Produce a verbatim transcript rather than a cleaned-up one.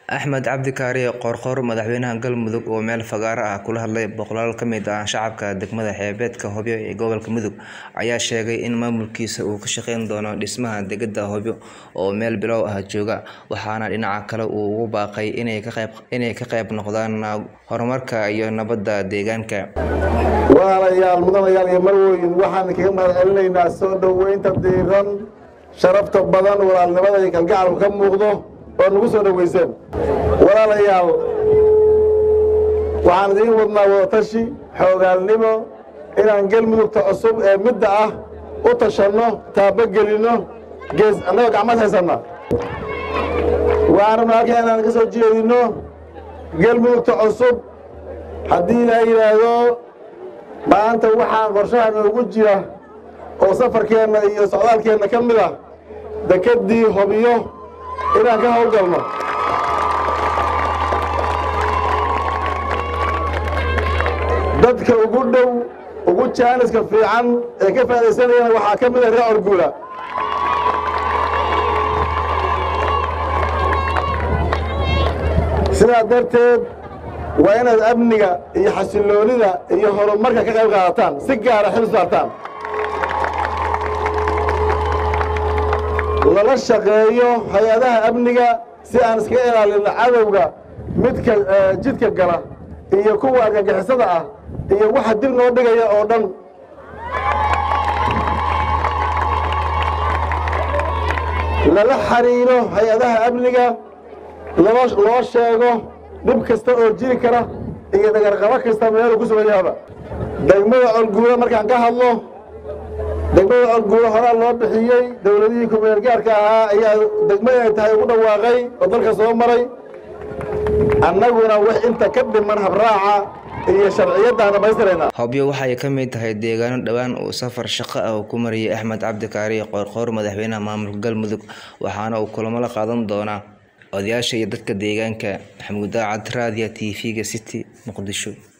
Axmed Cabdi Kaariye Qoorqoor madaxweynaha Galmudug oo meel fagaar ah kula hadlay boqolaal ka mid ah shacabka degmada xeebeedka Hobyo ee gobolka Mudug ayaa sheegay in maamulkiisa uu ka shaqeyn doono dhismaha degmada Hobyo oo meel bilow ah jooga waxaana dhinaca kale uu ugu baaqay inay ka qayb inay ka qayb noqdaan horumarka iyo nabadda deegaanka. walaalayaal mudanayaal iyo marwooyin waxaan kaga mahadcelinaynaa soo dhaweynta diiran sharafta badan walaalnimada iyo kalgacal ka muuqdo oo nagu soo dhaweyseen walaalayaal waxaan idin wadnaa wadatashi xoogaalnimo inaan Galmudugta cusub ee midda ah u tashanno taabagelino gees annaga gacmaha haysana waxaan markaa inaan ka soo jeedino Galmudugta cusub haddii la yiraahdo maanta waxaan qorshahan ugu jira oo safarkeena iyo socdaalkeena ka mid ah dekadii Hobyo inaan ka hawlgalno dadka ugu dhow ugu jaaniska fiican ee ka faa'iideysanayaan waxaa ka mid ah reer Orguula sidaa darteed waa inaad amniga iyo xasiloonida iyo horumarka ka qayb qaadataan si gaar ah xil saartaan lala shaqeeyo hay'adaha amniga si aan iska ilaalino cadawga midka jidka gala iyo kuwa argagixisada ah iyo waxa dib noo dhigaya oo dhan lala xariiro hay'adaha amniga loo sheego dhib kasta oo jiri kara iyo dhagarqabo kasta meel ku sugan yahay degmada Orguula markaan ka hadlo degmada Orguula hore loo bixiyay dawladihii ku meel gaarka ahaa ayaa degmada ay tahay ugu dhawaaqay oo dalka soo maray annaguna wax inta ka dhiman habraaca iyo sharciyada dhamaystireena. Hobyo waxay ka mid tahay deegaano dhawaan oo safar shaqo ah ku mariyay Axmed Cabdi Kaariye Qoorqoor madaxweynaha maamulka Galmudug waxaana uu kulamo la qaadan doonaa odayaasha iyo dadka deegaanka. Maxamuud Daacad, Raadiyo T V-ga City, Muqdisho.